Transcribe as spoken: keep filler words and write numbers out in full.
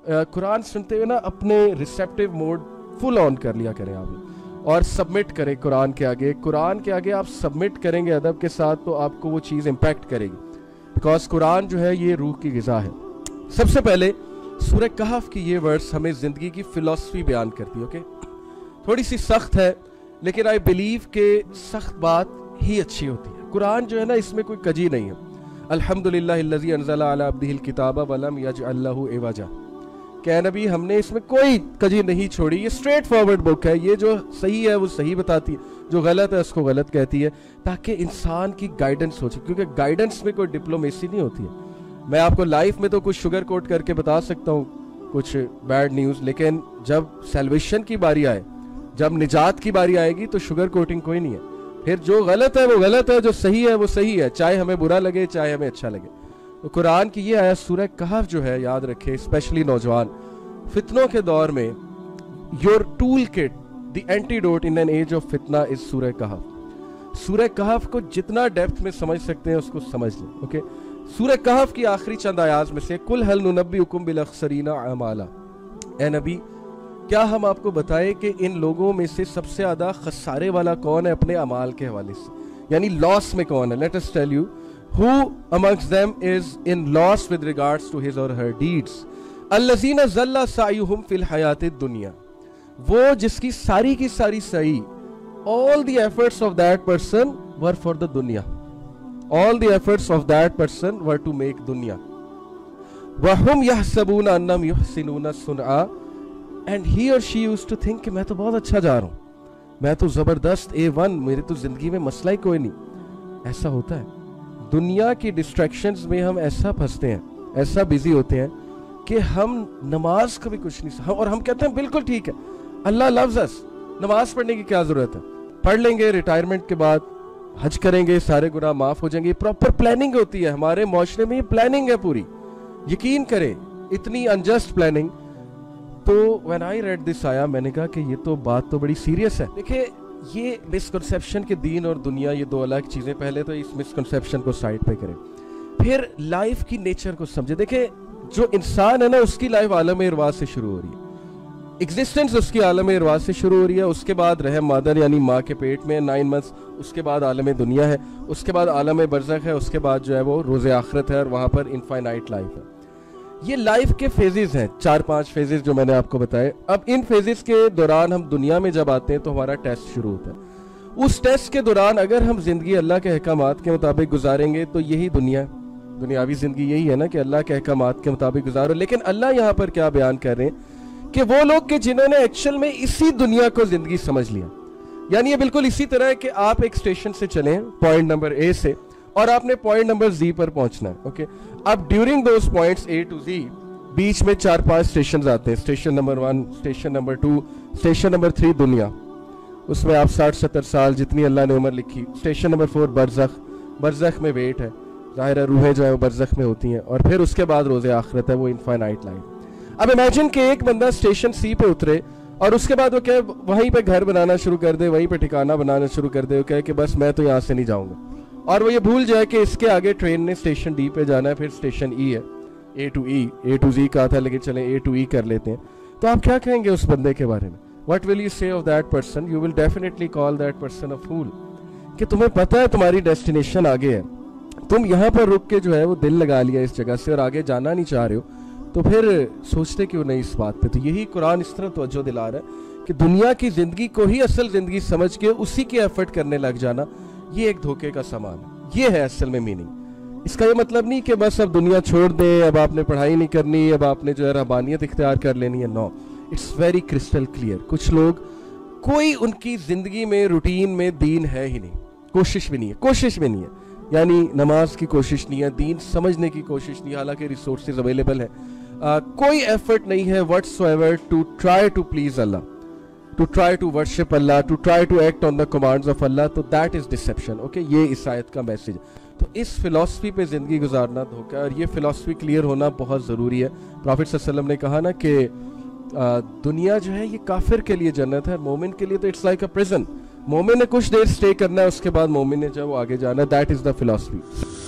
قرآن سنتے ہوئے نا اپنے ریسیپٹیو موڈ فل آن کر لیا کریں آپ، اور سبمٹ کریں قرآن کے آگے. قرآن کے آگے آپ سبمٹ کریں گے ادب کے ساتھ تو آپ کو وہ چیز امپیکٹ کرے گی، بیکاز قرآن جو ہے یہ روح کی غذا ہے. سب سے پہلے سورہ کہف کی یہ ورڈز ہمیں زندگی کی فلسفی بیان کرتی ہے. اوکے تھوڑی سی سخت ہے لیکن آئی بلیو کہ سخت بات ہی اچھی ہوتی ہے. قرآن جو ہے نا اس میں کوئی کجی نہیں ہے. الحمدللہ الذی انزل علی عبدہ الکتاب ولم یجعل لہ عوجا، کہ اے نبی ہم نے اس میں کوئی کجی نہیں چھوڑی، یہ اسٹریٹ فارورڈ بک ہے، یہ جو صحیح ہے وہ صحیح بتاتی ہے، جو غلط ہے اس کو غلط کہتی ہے، تاکہ انسان کی گائیڈنس ہو سکے. کیونکہ گائیڈنس میں کوئی ڈپلومیسی نہیں ہوتی ہے. میں آپ کو لائف میں تو کچھ شوگر کوٹ کر کے بتا سکتا ہوں کچھ بیڈ نیوز، لیکن جب سیلویشن کی باری آئے، جب نجات کی باری آئے گی تو شوگر کوٹنگ کوئی نہیں ہے. پھر جو غلط ہے وہ غلط ہے، جو صحیح ہے وہ صحیح ہے، چاہے ہمیں برا لگے چاہے ہمیں اچھا لگے. تو قرآن کی یہ آیت سورہ کہف جو ہے یاد رکھے، اسپیشلی نوجوان فتنوں کے دور میں، your toolkit the antidote in an age of فتنہ از سورہ کہف. سورہ کہف کو جتنا ڈیپتھ میں سمجھ سکتے ہیں اس کو سمجھ لیں. اوکے سورہ کہف کی آخری چند آیات میں سے کل ہل ننبئکم بالاخسرین اعمالا، اے نبی کیا ہم آپ کو بتائیں کہ ان لوگوں میں سے سب سے زیادہ خسارے والا کون ہے اپنے اعمال کے حوالے سے، یعنی لاس میں کون ہے. Let us tell you who amongst them is in loss with regards to his or her deeds. الذین ضل سعیہم فی الحیات الدنیا، وہ جس کی ساری کی ساری سعی، all the efforts of that person were for the dunya, all the efforts of that person were to make dunya. وَهُمْ يَحْسَبُونَ أَنَّهُمْ يُحْسِنُونَ صُنْعًا، and he or she used to think کہ میں تو بہت اچھا جا رہا ہوں، میں تو زبردست اے ون، میرے تو زندگی میں مسئلہ ہی کوئی نہیں. ایسا ہوتا ہے دنیا کی ڈسٹریکشنز میں، ہم ایسا پھنستے ہیں، ایسا بیزی ہوتے ہیں کہ ہم نماز کا بھی کچھ نہیں سا، اور ہم کہتے ہیں بالکل ٹھیک ہے، اللہ لوز اس، نماز پڑھنے کی کیا ضرورت ہے، پڑھ لیں گے، ریٹائرمنٹ کے بعد حج کریں گے، سارے گناہ معاف ہو جائیں گے. یہ پراپر پلاننگ ہوتی ہے ہمارے معاشرے میں، یہ پلاننگ ہے پوری، یقین کریں اتنی انجسٹ پلاننگ. تو وین آئی ریڈ دس آیا میں نے کہا کہ یہ تو بات تو بڑی سیریس ہے. دیکھیں یہ مسکنسیپشن کے دین اور دنیا یہ دو الگ چیزیں، پہلے تو اس مسکنسیپشن کو سائڈ پہ کریں، پھر لائف کی نیچر کو سمجھے. دیکھیں جو انسان ہے نا اس کی لائف عالم ارواح سے شروع ہو رہی ہے، ایگزسٹنس اس کی عالم ارواح سے شروع ہو رہی ہے. اس کے بعد رحم مادر یعنی ماں کے پیٹ میں نائن منتھس، اس کے بعد عالم دنیا ہے، اس کے بعد عالم برزخ ہے، اس کے بعد جو ہے وہ روز آخرت ہے، اور وہاں پر انفائنائٹ لائف ہے. یہ لائف کے فیزز ہیں، چار پانچ فیزز جو میں نے آپ کو بتائے. اب ان فیزز کے دوران ہم دنیا میں جب آتے ہیں تو ہمارا ٹیسٹ شروع ہوتا ہے. اس ٹیسٹ کے دوران اگر ہم زندگی اللہ کے احکامات کے مطابق گزاریں گے تو یہی دنیا ہے، دنیاوی زندگی یہی ہے نا کہ اللہ کے احکامات کے مطابق گزارو. لیکن اللہ یہاں پر کیا بیان کر رہے ہیں کہ وہ لوگ کہ جنہوں نے ایکچوئل میں اسی دنیا کو زندگی سمجھ لیا، یعنی یہ بالکل اسی طرح ہے کہ آپ ایک اسٹیشن سے چلیں پوائنٹ نمبر اے سے، اور آپ نے پوائنٹ نمبر زی پر پہنچنا ہے. اوکے اب during those points A to Z بیچ میں چار پانچ اسٹیشنز آتے ہیں. Station number one, station number two, station number three دنیا، اس میں آپ ساٹھ ستر سال جتنی اللہ نے عمر لکھی. اسٹیشن نمبر فور برزخ، برزخ میں ویٹ ہے، ظاہر ہے روحیں جو ہے وہ برزخ میں ہوتی ہیں. اور پھر اس کے بعد روز آخرت ہے، وہ انفائنائٹ لائف. اب امیجن کہ ایک بندہ اسٹیشن سی پہ اترے اور اس کے بعد وہ کہ وہیں پہ گھر بنانا شروع کر دے، وہیں پہ ٹھکانہ بنانا شروع کر دے، وہ کہے کہ بس میں تو یہاں سے نہیں جاؤں گا، اور وہ یہ بھول جائے کہ اس کے آگے ٹرین نے اسٹیشن ڈی پہ جانا ہے، پھر اسٹیشن ای ہے، اے ٹو ای، اے ٹو زی کہا تھا لیکن چلیں اے ٹو ای کر لیتے ہیں. تو آپ کیا کہیں گے اس بندے کے بارے میں؟ What will you say of that person? You will definitely call that person a fool. کہ تمہیں پتہ ہے تمہاری ڈیسٹینیشن آگے ہے، تم یہاں پر رک کے جو ہے وہ دل لگا لیا اس جگہ سے اور آگے جانا نہیں چاہ رہے ہو، تو پھر سوچتے کیوں نہیں اس بات پہ؟ تو یہی قرآن اس طرح توجہ دلا رہا ہے کہ دنیا کی زندگی کو ہی اصل زندگی سمجھ کے اسی کے ایفرٹ کرنے لگ جانا، یہ ایک دھوکے کا سامان ہے. یہ ہے اصل میں میننگ. اس کا یہ مطلب نہیں کہ بس اب دنیا چھوڑ دیں، اب آپ نے پڑھائی نہیں کرنی، اب آپ نے جو ہے رہبانیت اختیار کر لینی ہے. No, it's very crystal clear. کچھ لوگ کوئی ان کی زندگی میں روٹین میں دین ہے ہی نہیں، کوشش بھی نہیں ہے، کوشش بھی نہیں ہے، یعنی نماز کی کوشش نہیں ہے، دین سمجھنے کی کوشش نہیں ہے، حالانکہ ریسورسز اویلیبل ہے. کوئی ایفرٹ نہیں ہے what's ever to try to please Allah, to try to worship Allah, to try to act on the commands of Allah. تو دیٹ از ڈسیپشن. اوکے یہ اس آیت کا میسج ہے. تو اس فلسفی پہ زندگی گزارنا دھوکا ہے، اور یہ فلسفی کلیئر ہونا بہت ضروری ہے. پروفٹ صلی اللہ علیہ وسلم نے کہا نا کہ دنیا جو ہے یہ کافر کے لیے جنت ہے، مومن کے لیے تو اٹس لائک اے پرزن. مومن نے کچھ دیر سٹے کرنا ہے، اس کے بعد مومن نے جو وہ آگے جانا ہے. دیٹ از دا فلسفی.